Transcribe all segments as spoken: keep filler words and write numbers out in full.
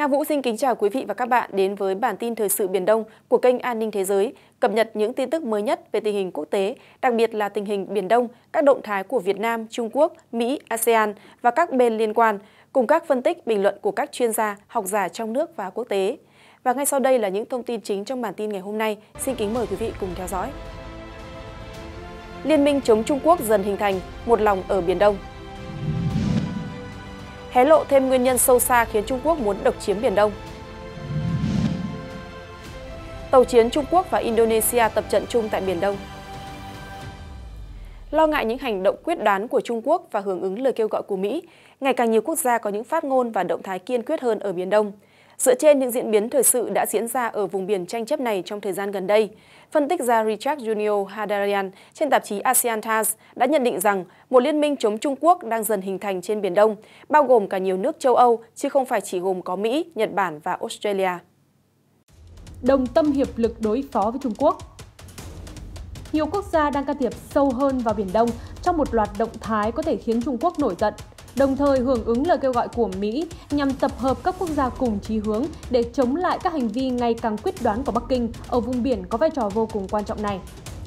Nga Vũ xin kính chào quý vị và các bạn đến với bản tin thời sự Biển Đông của kênh An ninh Thế giới, cập nhật những tin tức mới nhất về tình hình quốc tế, đặc biệt là tình hình Biển Đông, các động thái của Việt Nam, Trung Quốc, Mỹ, a sê an và các bên liên quan, cùng các phân tích, bình luận của các chuyên gia, học giả trong nước và quốc tế. Và ngay sau đây là những thông tin chính trong bản tin ngày hôm nay. Xin kính mời quý vị cùng theo dõi. Liên minh chống Trung Quốc dần hình thành, một lòng ở Biển Đông. Hé lộ thêm nguyên nhân sâu xa khiến Trung Quốc muốn độc chiếm Biển Đông. Tàu chiến Trung Quốc và Indonesia tập trận chung tại Biển Đông. Lo ngại những hành động quyết đoán của Trung Quốc và hưởng ứng lời kêu gọi của Mỹ, ngày càng nhiều quốc gia có những phát ngôn và động thái kiên quyết hơn ở Biển Đông. Dựa trên những diễn biến thời sự đã diễn ra ở vùng biển tranh chấp này trong thời gian gần đây, phân tích gia Richard Junio Hadarian trên tạp chí a sê an Times đã nhận định rằng một liên minh chống Trung Quốc đang dần hình thành trên Biển Đông, bao gồm cả nhiều nước châu Âu, chứ không phải chỉ gồm có Mỹ, Nhật Bản và Australia. Đồng tâm hiệp lực đối phó với Trung Quốc. Nhiều quốc gia đang can thiệp sâu hơn vào Biển Đông trong một loạt động thái có thể khiến Trung Quốc nổi giận, đồng thời hưởng ứng lời kêu gọi của Mỹ nhằm tập hợp các quốc gia cùng chí hướng để chống lại các hành vi ngày càng quyết đoán của Bắc Kinh ở vùng biển có vai trò vô cùng quan trọng này.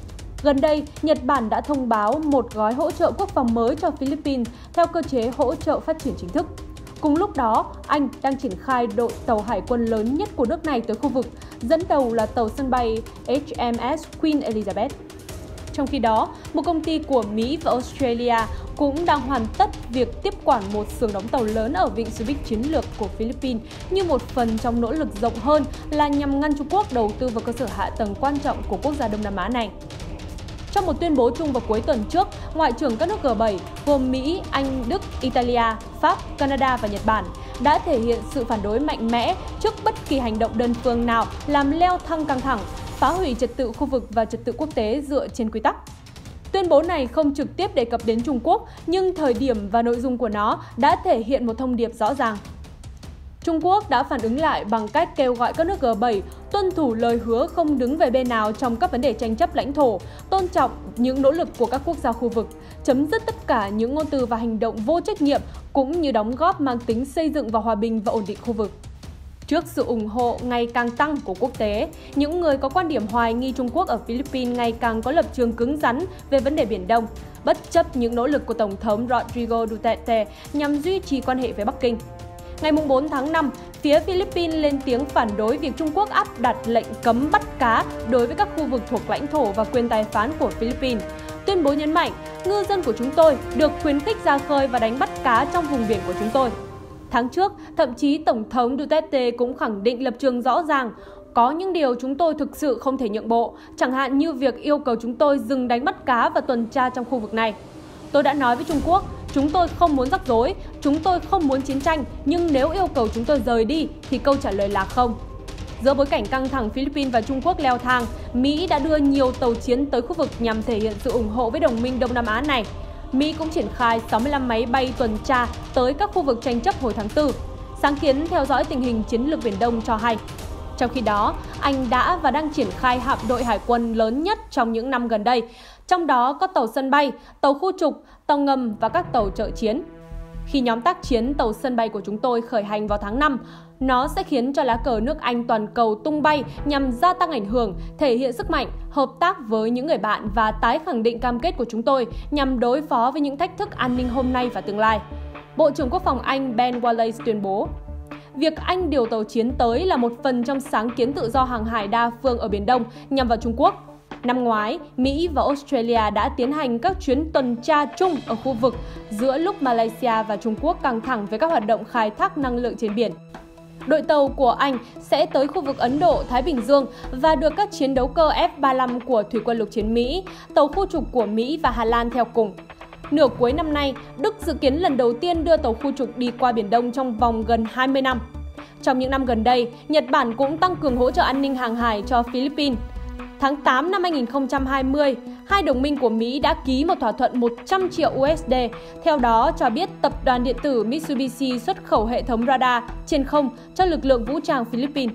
Gần đây, Nhật Bản đã thông báo một gói hỗ trợ quốc phòng mới cho Philippines theo cơ chế hỗ trợ phát triển chính thức. Cùng lúc đó, Anh đang triển khai đội tàu hải quân lớn nhất của nước này tới khu vực, dẫn đầu là tàu sân bay hát em ét Queen Elizabeth. Trong khi đó, một công ty của Mỹ và Australia cũng đang hoàn tất việc tiếp quản một xưởng đóng tàu lớn ở vịnh Subic chiến lược của Philippines như một phần trong nỗ lực rộng hơn là nhằm ngăn Trung Quốc đầu tư vào cơ sở hạ tầng quan trọng của quốc gia Đông Nam Á này. Trong một tuyên bố chung vào cuối tuần trước, Ngoại trưởng các nước G bảy gồm Mỹ, Anh, Đức, Italia, Pháp, Canada và Nhật Bản đã thể hiện sự phản đối mạnh mẽ trước bất kỳ hành động đơn phương nào làm leo thang căng thẳng, phá hủy trật tự khu vực và trật tự quốc tế dựa trên quy tắc. Tuyên bố này không trực tiếp đề cập đến Trung Quốc, nhưng thời điểm và nội dung của nó đã thể hiện một thông điệp rõ ràng. Trung Quốc đã phản ứng lại bằng cách kêu gọi các nước G bảy tuân thủ lời hứa không đứng về bên nào trong các vấn đề tranh chấp lãnh thổ, tôn trọng những nỗ lực của các quốc gia khu vực, chấm dứt tất cả những ngôn từ và hành động vô trách nhiệm, cũng như đóng góp mang tính xây dựng và hòa bình và ổn định khu vực. Trước sự ủng hộ ngày càng tăng của quốc tế, những người có quan điểm hoài nghi Trung Quốc ở Philippines ngày càng có lập trường cứng rắn về vấn đề Biển Đông, bất chấp những nỗ lực của Tổng thống Rodrigo Duterte nhằm duy trì quan hệ với Bắc Kinh. Ngày bốn tháng năm, phía Philippines lên tiếng phản đối việc Trung Quốc áp đặt lệnh cấm bắt cá đối với các khu vực thuộc lãnh thổ và quyền tài phán của Philippines. Tuyên bố nhấn mạnh, ngư dân của chúng tôi được khuyến khích ra khơi và đánh bắt cá trong vùng biển của chúng tôi. Tháng trước, thậm chí Tổng thống Duterte cũng khẳng định lập trường rõ ràng, có những điều chúng tôi thực sự không thể nhượng bộ, chẳng hạn như việc yêu cầu chúng tôi dừng đánh bắt cá và tuần tra trong khu vực này. Tôi đã nói với Trung Quốc, chúng tôi không muốn rắc rối, chúng tôi không muốn chiến tranh, nhưng nếu yêu cầu chúng tôi rời đi thì câu trả lời là không. Giữa bối cảnh căng thẳng Philippines và Trung Quốc leo thang, Mỹ đã đưa nhiều tàu chiến tới khu vực nhằm thể hiện sự ủng hộ với đồng minh Đông Nam Á này. Mỹ cũng triển khai sáu mươi lăm máy bay tuần tra tới các khu vực tranh chấp hồi tháng tư. Sáng kiến theo dõi tình hình chiến lược Biển Đông cho hay. Trong khi đó, Anh đã và đang triển khai hạm đội hải quân lớn nhất trong những năm gần đây, trong đó có tàu sân bay, tàu khu trục, tàu ngầm và các tàu trợ chiến. Khi nhóm tác chiến tàu sân bay của chúng tôi khởi hành vào tháng năm, nó sẽ khiến cho lá cờ nước Anh toàn cầu tung bay nhằm gia tăng ảnh hưởng, thể hiện sức mạnh, hợp tác với những người bạn và tái khẳng định cam kết của chúng tôi nhằm đối phó với những thách thức an ninh hôm nay và tương lai. Bộ trưởng Quốc phòng Anh Ben Wallace tuyên bố, việc Anh điều tàu chiến tới là một phần trong sáng kiến tự do hàng hải đa phương ở Biển Đông nhằm vào Trung Quốc. Năm ngoái, Mỹ và Australia đã tiến hành các chuyến tuần tra chung ở khu vực giữa lúc Malaysia và Trung Quốc căng thẳng với các hoạt động khai thác năng lượng trên biển. Đội tàu của Anh sẽ tới khu vực Ấn Độ, Thái Bình Dương và được các chiến đấu cơ F ba mươi lăm của Thủy quân lục chiến Mỹ, tàu khu trục của Mỹ và Hà Lan theo cùng. Nửa cuối năm nay, Đức dự kiến lần đầu tiên đưa tàu khu trục đi qua Biển Đông trong vòng gần hai mươi năm. Trong những năm gần đây, Nhật Bản cũng tăng cường hỗ trợ an ninh hàng hải cho Philippines. Tháng tám năm hai nghìn không trăm hai mươi, hai đồng minh của Mỹ đã ký một thỏa thuận một trăm triệu u ét đê, theo đó cho biết tập đoàn điện tử Mitsubishi xuất khẩu hệ thống radar trên không cho lực lượng vũ trang Philippines.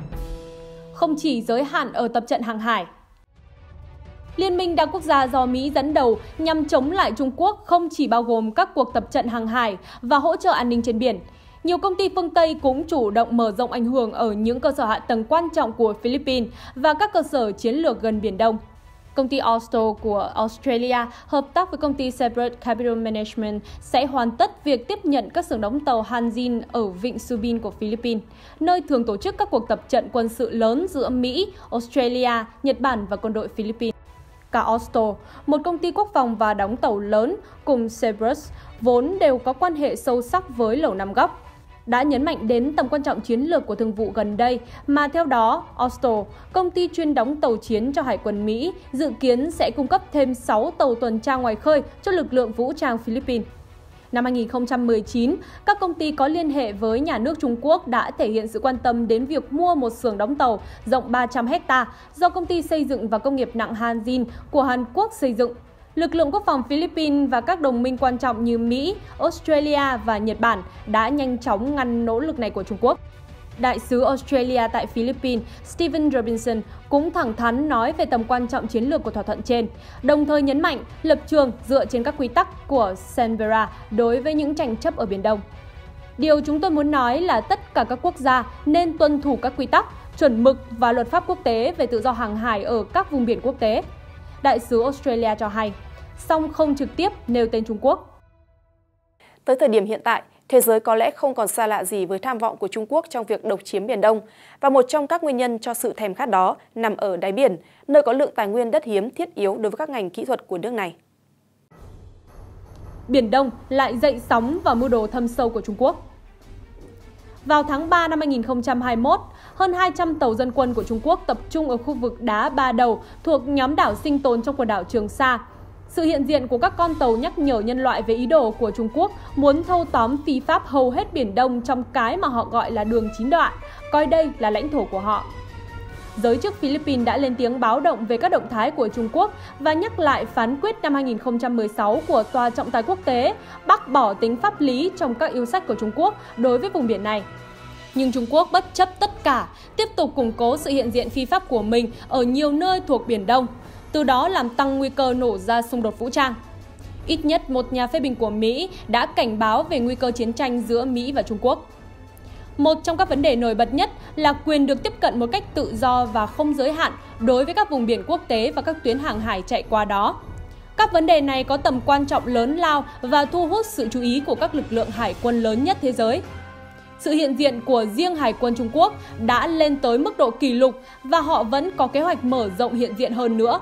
Không chỉ giới hạn ở tập trận hàng hải, Liên minh đa quốc gia do Mỹ dẫn đầu nhằm chống lại Trung Quốc không chỉ bao gồm các cuộc tập trận hàng hải và hỗ trợ an ninh trên biển. Nhiều công ty phương Tây cũng chủ động mở rộng ảnh hưởng ở những cơ sở hạ tầng quan trọng của Philippines và các cơ sở chiến lược gần Biển Đông. Công ty Ostor của Australia hợp tác với công ty Seabird Capital Management sẽ hoàn tất việc tiếp nhận các xưởng đóng tàu Hanjin ở Vịnh Subin của Philippines, nơi thường tổ chức các cuộc tập trận quân sự lớn giữa Mỹ, Australia, Nhật Bản và quân đội Philippines. Cả Ostor, một công ty quốc phòng và đóng tàu lớn, cùng Seabird vốn đều có quan hệ sâu sắc với Lầu Năm Góc, đã nhấn mạnh đến tầm quan trọng chiến lược của thương vụ gần đây mà theo đó, Ostor, công ty chuyên đóng tàu chiến cho Hải quân Mỹ, dự kiến sẽ cung cấp thêm sáu tàu tuần tra ngoài khơi cho lực lượng vũ trang Philippines. Năm hai nghìn không trăm mười chín, các công ty có liên hệ với nhà nước Trung Quốc đã thể hiện sự quan tâm đến việc mua một xưởng đóng tàu rộng ba trăm héc ta do công ty xây dựng và công nghiệp nặng Hanjin của Hàn Quốc xây dựng. Lực lượng quốc phòng Philippines và các đồng minh quan trọng như Mỹ, Australia và Nhật Bản đã nhanh chóng ngăn nỗ lực này của Trung Quốc. Đại sứ Australia tại Philippines Stephen Robinson cũng thẳng thắn nói về tầm quan trọng chiến lược của thỏa thuận trên, đồng thời nhấn mạnh lập trường dựa trên các quy tắc của Canberra đối với những tranh chấp ở Biển Đông. Điều chúng tôi muốn nói là tất cả các quốc gia nên tuân thủ các quy tắc, chuẩn mực và luật pháp quốc tế về tự do hàng hải ở các vùng biển quốc tế. Đại sứ Australia cho hay, song không trực tiếp nêu tên Trung Quốc. Tới thời điểm hiện tại, thế giới có lẽ không còn xa lạ gì với tham vọng của Trung Quốc trong việc độc chiếm Biển Đông, và một trong các nguyên nhân cho sự thèm khát đó nằm ở đáy biển, nơi có lượng tài nguyên đất hiếm thiết yếu đối với các ngành kỹ thuật của nước này. Biển Đông lại dậy sóng và mưu đồ thâm sâu của Trung Quốc. Vào tháng ba năm hai nghìn không trăm hai mươi mốt, hơn hai trăm tàu dân quân của Trung Quốc tập trung ở khu vực đá Ba Đầu thuộc nhóm đảo sinh tồn trong quần đảo Trường Sa. Sự hiện diện của các con tàu nhắc nhở nhân loại về ý đồ của Trung Quốc muốn thâu tóm phi pháp hầu hết Biển Đông trong cái mà họ gọi là đường chín đoạn, coi đây là lãnh thổ của họ. Giới chức Philippines đã lên tiếng báo động về các động thái của Trung Quốc và nhắc lại phán quyết năm hai nghìn không trăm mười sáu của Tòa trọng tài quốc tế bác bỏ tính pháp lý trong các yêu sách của Trung Quốc đối với vùng biển này. Nhưng Trung Quốc bất chấp tất cả, tiếp tục củng cố sự hiện diện phi pháp của mình ở nhiều nơi thuộc Biển Đông, từ đó làm tăng nguy cơ nổ ra xung đột vũ trang. Ít nhất một nhà phê bình của Mỹ đã cảnh báo về nguy cơ chiến tranh giữa Mỹ và Trung Quốc. Một trong các vấn đề nổi bật nhất là quyền được tiếp cận một cách tự do và không giới hạn đối với các vùng biển quốc tế và các tuyến hàng hải chạy qua đó. Các vấn đề này có tầm quan trọng lớn lao và thu hút sự chú ý của các lực lượng hải quân lớn nhất thế giới. Sự hiện diện của riêng Hải quân Trung Quốc đã lên tới mức độ kỷ lục và họ vẫn có kế hoạch mở rộng hiện diện hơn nữa.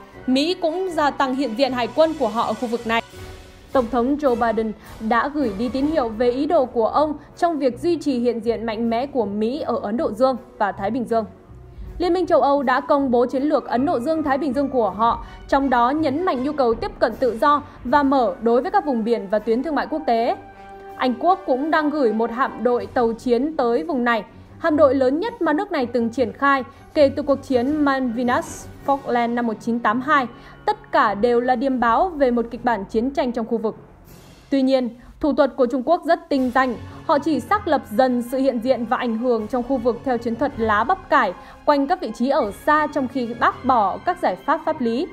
Mỹ cũng gia tăng hiện diện hải quân của họ ở khu vực này. Tổng thống Joe Biden đã gửi đi tín hiệu về ý đồ của ông trong việc duy trì hiện diện mạnh mẽ của Mỹ ở Ấn Độ Dương và Thái Bình Dương. Liên minh châu Âu đã công bố chiến lược Ấn Độ Dương-Thái Bình Dương của họ, trong đó nhấn mạnh nhu cầu tiếp cận tự do và mở đối với các vùng biển và tuyến thương mại quốc tế. Anh Quốc cũng đang gửi một hạm đội tàu chiến tới vùng này, hạm đội lớn nhất mà nước này từng triển khai kể từ cuộc chiến Malvinas Falkland năm một nghìn chín trăm tám mươi hai. Tất cả đều là điềm báo về một kịch bản chiến tranh trong khu vực. Tuy nhiên, thủ thuật của Trung Quốc rất tinh danh. Họ chỉ xác lập dần sự hiện diện và ảnh hưởng trong khu vực theo chiến thuật lá bắp cải quanh các vị trí ở xa trong khi bác bỏ các giải pháp pháp lý.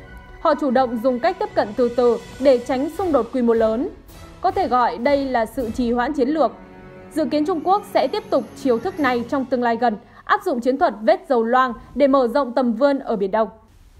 Họ chủ động dùng cách tiếp cận từ từ để tránh xung đột quy mô lớn. Có thể gọi đây là sự trì hoãn chiến lược. Dự kiến Trung Quốc sẽ tiếp tục chiêu thức này trong tương lai gần, áp dụng chiến thuật vết dầu loang để mở rộng tầm vươn ở Biển Đông.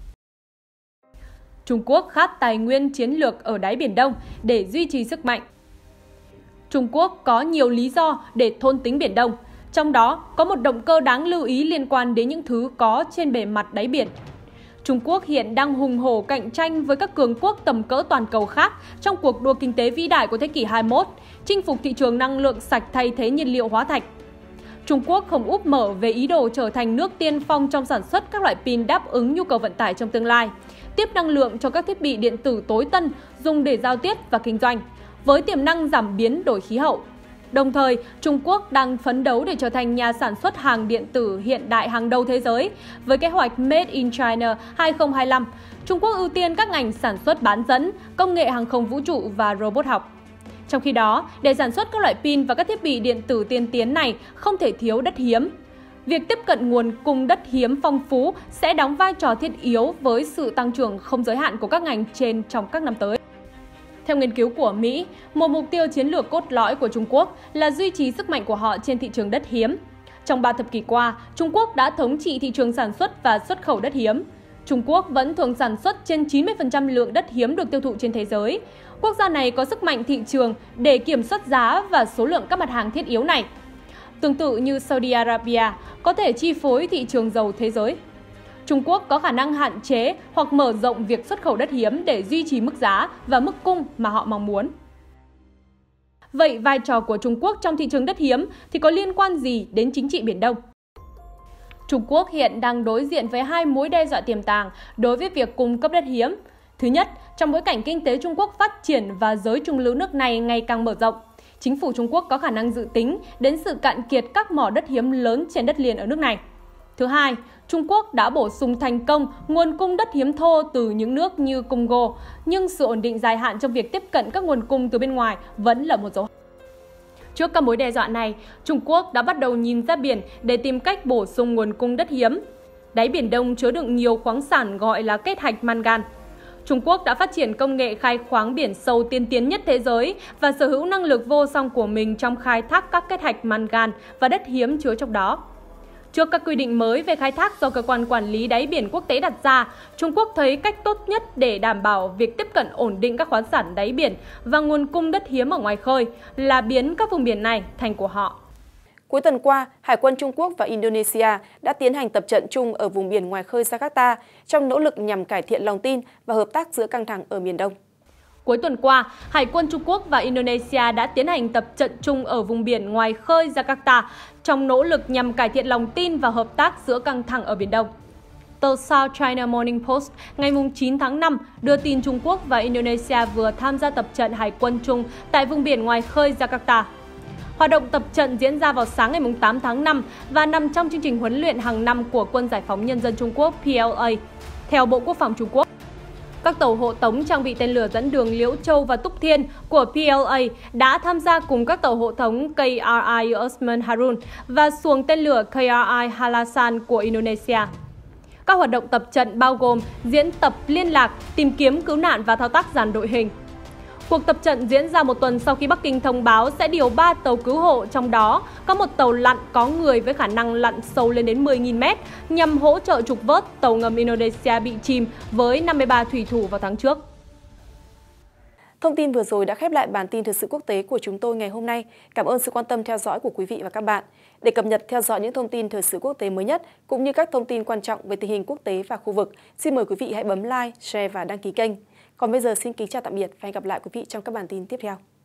Trung Quốc khát tài nguyên chiến lược ở đáy Biển Đông để duy trì sức mạnh. Trung Quốc có nhiều lý do để thôn tính Biển Đông, trong đó có một động cơ đáng lưu ý liên quan đến những thứ có trên bề mặt đáy biển. Trung Quốc hiện đang hùng hổ cạnh tranh với các cường quốc tầm cỡ toàn cầu khác trong cuộc đua kinh tế vĩ đại của thế kỷ hai mươi mốt, chinh phục thị trường năng lượng sạch thay thế nhiên liệu hóa thạch. Trung Quốc không úp mở về ý đồ trở thành nước tiên phong trong sản xuất các loại pin đáp ứng nhu cầu vận tải trong tương lai, tiếp năng lượng cho các thiết bị điện tử tối tân dùng để giao tiếp và kinh doanh, với tiềm năng giảm biến đổi khí hậu. Đồng thời, Trung Quốc đang phấn đấu để trở thành nhà sản xuất hàng điện tử hiện đại hàng đầu thế giới. Với kế hoạch Made in China hai không hai lăm, Trung Quốc ưu tiên các ngành sản xuất bán dẫn, công nghệ hàng không vũ trụ và robot học. Trong khi đó, để sản xuất các loại pin và các thiết bị điện tử tiên tiến này không thể thiếu đất hiếm. Việc tiếp cận nguồn cung đất hiếm phong phú sẽ đóng vai trò thiết yếu với sự tăng trưởng không giới hạn của các ngành trên trong các năm tới. Theo nghiên cứu của Mỹ, một mục tiêu chiến lược cốt lõi của Trung Quốc là duy trì sức mạnh của họ trên thị trường đất hiếm. Trong ba thập kỷ qua, Trung Quốc đã thống trị thị trường sản xuất và xuất khẩu đất hiếm. Trung Quốc vẫn thường sản xuất trên chín mươi phần trăm lượng đất hiếm được tiêu thụ trên thế giới. Quốc gia này có sức mạnh thị trường để kiểm soát giá và số lượng các mặt hàng thiết yếu này. Tương tự như Saudi Arabia có thể chi phối thị trường dầu thế giới. Trung Quốc có khả năng hạn chế hoặc mở rộng việc xuất khẩu đất hiếm để duy trì mức giá và mức cung mà họ mong muốn. Vậy vai trò của Trung Quốc trong thị trường đất hiếm thì có liên quan gì đến chính trị Biển Đông? Trung Quốc hiện đang đối diện với hai mối đe dọa tiềm tàng đối với việc cung cấp đất hiếm. Thứ nhất, trong bối cảnh kinh tế Trung Quốc phát triển và giới trung lưu nước này ngày càng mở rộng, chính phủ Trung Quốc có khả năng dự tính đến sự cạn kiệt các mỏ đất hiếm lớn trên đất liền ở nước này. Thứ hai, Trung Quốc đã bổ sung thành công nguồn cung đất hiếm thô từ những nước như Congo, nhưng sự ổn định dài hạn trong việc tiếp cận các nguồn cung từ bên ngoài vẫn là một dấu hỏi. Trước các mối đe dọa này, Trung Quốc đã bắt đầu nhìn ra biển để tìm cách bổ sung nguồn cung đất hiếm. Đáy Biển Đông chứa đựng nhiều khoáng sản gọi là kết hạch mangan. Trung Quốc đã phát triển công nghệ khai khoáng biển sâu tiên tiến nhất thế giới và sở hữu năng lực vô song của mình trong khai thác các kết hạch mangan và đất hiếm chứa trong đó. Trước các quy định mới về khai thác do Cơ quan Quản lý Đáy biển Quốc tế đặt ra, Trung Quốc thấy cách tốt nhất để đảm bảo việc tiếp cận ổn định các khoáng sản đáy biển và nguồn cung đất hiếm ở ngoài khơi là biến các vùng biển này thành của họ. Cuối tuần qua, Hải quân Trung Quốc và Indonesia đã tiến hành tập trận chung ở vùng biển ngoài khơi Jakarta trong nỗ lực nhằm cải thiện lòng tin và hợp tác giữa căng thẳng ở Miền Đông. Cuối tuần qua, Hải quân Trung Quốc và Indonesia đã tiến hành tập trận chung ở vùng biển ngoài khơi Jakarta trong nỗ lực nhằm cải thiện lòng tin và hợp tác giữa căng thẳng ở Biển Đông. Tờ South China Morning Post ngày chín tháng năm đưa tin Trung Quốc và Indonesia vừa tham gia tập trận hải quân chung tại vùng biển ngoài khơi Jakarta. Hoạt động tập trận diễn ra vào sáng ngày tám tháng năm và nằm trong chương trình huấn luyện hàng năm của Quân Giải phóng Nhân dân Trung Quốc P L A. Theo Bộ Quốc phòng Trung Quốc, các tàu hộ tống trang bị tên lửa dẫn đường Liễu Châu và Túc Thiên của P L A đã tham gia cùng các tàu hộ tống K R I Osman Harun và xuồng tên lửa K R I Halasan của Indonesia. Các hoạt động tập trận bao gồm diễn tập liên lạc, tìm kiếm cứu nạn và thao tác dàn đội hình. Cuộc tập trận diễn ra một tuần sau khi Bắc Kinh thông báo sẽ điều ba tàu cứu hộ, trong đó có một tàu lặn có người với khả năng lặn sâu lên đến mười nghìn mét nhằm hỗ trợ trục vớt tàu ngầm Indonesia bị chìm với năm mươi ba thủy thủ vào tháng trước. Thông tin vừa rồi đã khép lại bản tin thời sự quốc tế của chúng tôi ngày hôm nay. Cảm ơn sự quan tâm theo dõi của quý vị và các bạn. Để cập nhật theo dõi những thông tin thời sự quốc tế mới nhất cũng như các thông tin quan trọng về tình hình quốc tế và khu vực, xin mời quý vị hãy bấm like, share và đăng ký kênh. Còn bây giờ xin kính chào tạm biệt và hẹn gặp lại quý vị trong các bản tin tiếp theo.